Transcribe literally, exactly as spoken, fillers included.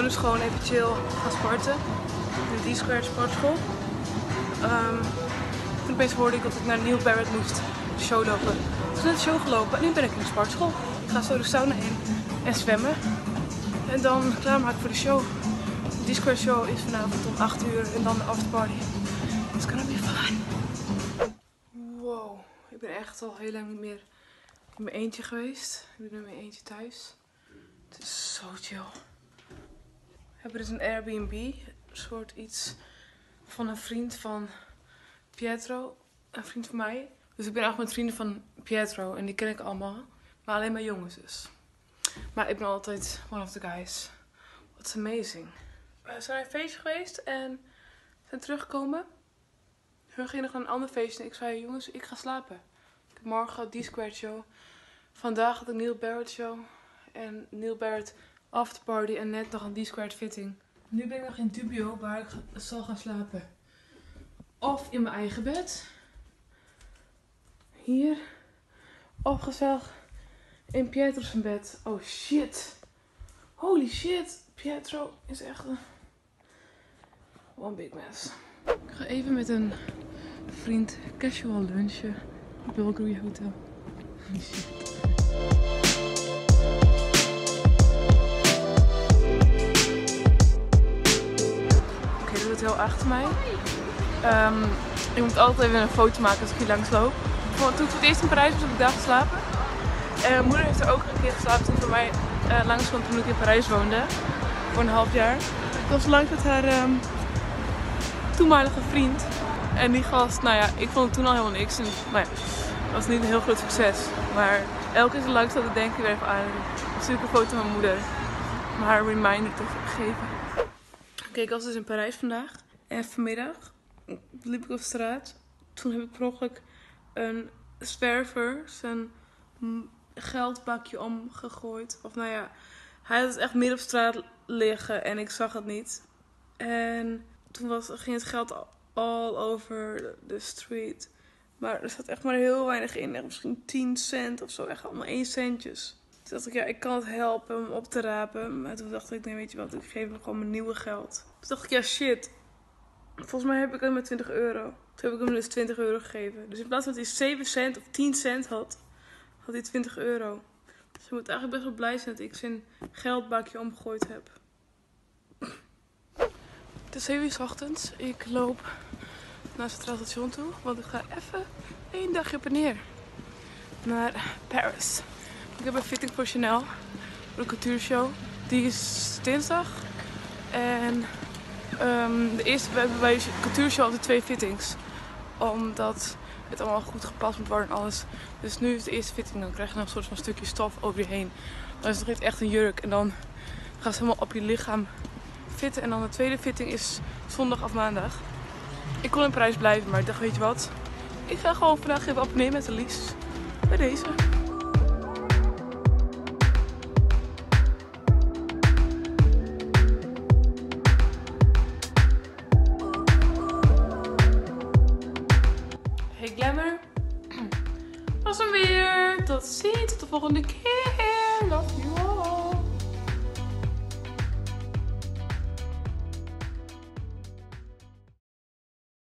dus gewoon even chill gaan sporten. In de D-Squared sportschool. Um, toen opeens hoorde ik dat ik naar Neil Barrett moest de show lopen. Ik heb net de show gelopen en nu ben ik in de sportschool. Ik ga zo de sauna in en zwemmen. En dan klaarmaken voor de show. De D-Squared show is vanavond om acht uur en dan de afterparty. It's gonna be fun. Wow, ik ben echt al heel lang niet meer in mijn eentje geweest. Ik ben nu in mijn eentje thuis. Het is zo chill. We hebben dus een Airbnb, een soort iets van een vriend van Pietro, een vriend van mij. Dus ik ben eigenlijk met vrienden van Pietro en die ken ik allemaal, maar alleen maar jongens dus. Maar ik ben altijd one of the guys. What's amazing. We zijn naar een feestje geweest en zijn teruggekomen. Hun gingen nog naar een ander feestje en ik zei, jongens, ik ga slapen. Ik heb morgen D-Squared show. Vandaag had ik Neil Barrett show. En Neil Barrett afterparty en net nog een D-Squared fitting. Nu ben ik nog in dubio waar ik zal gaan slapen. Of in mijn eigen bed. Hier. Of gezellig in Pietro's bed. Oh shit. Holy shit. Pietro is echt een one big mess. Ik ga even met een vriend casual lunchen. Op Bulgari Hotel. Holy shit. Oké, het hotel achter mij. Um, ik moet altijd even een foto maken als ik hier langs loop. Toen ik voor het eerst in Parijs was, heb ik daar geslapen. En mijn moeder heeft er ook een keer geslapen toen voor mij uh, langs kwam toen ik in Parijs woonde. Voor een half jaar. Ik was langs met haar um, toenmalige vriend. En die gast, nou ja, ik vond het toen al helemaal niks. En, nou ja, het was niet een heel groot succes. Maar elke keer zo langs dat ik denk ik er even aan. Dan stuur ik een foto van mijn moeder. Om haar een reminder te geven. Oké, okay, ik was dus in Parijs vandaag. En vanmiddag liep ik op straat. Toen heb ik per ongeluk een zwerver zijn geldbakje omgegooid. Of nou ja, hij had het echt midden op straat liggen en ik zag het niet. En toen was, ging het geld all over the street. Maar er zat echt maar heel weinig in. Echt misschien tien cent of zo. Echt allemaal één centjes. Toen dacht ik, ja, ik kan het helpen om op te rapen. Maar toen dacht ik, nee, weet je wat, ik geef hem gewoon mijn nieuwe geld. Toen dacht ik, ja, shit. Volgens mij heb ik hem met twintig euro. Toen heb ik hem dus twintig euro gegeven. Dus in plaats van dat hij zeven cent of tien cent had, had hij twintig euro. Dus je moet eigenlijk best wel blij zijn dat ik zijn geldbakje omgegooid heb. Het is zeven uur 's ochtends. Ik loop naar het Centraal Station toe. Want ik ga even één dagje op en neer. Naar Paris. Ik heb een fitting voor Chanel. Voor de cultuurshow. Die is dinsdag. En um, de eerste, we hebben bij de cultuurshow altijd twee fittings. Omdat het allemaal goed gepast moet worden en alles. Dus nu is de eerste fitting. Dan krijg je nog een soort van stukje stof over je heen. Dan is het nog niet echt een jurk. En dan gaat het helemaal op je lichaam fitten. En dan de tweede fitting is zondag of maandag. Ik kon in Parijs blijven, maar ik dacht, weet je wat? Ik ga gewoon vandaag even opnemen met Alice. Bij deze. Hey Glamour. Was hem weer. Tot ziens. Tot de volgende keer.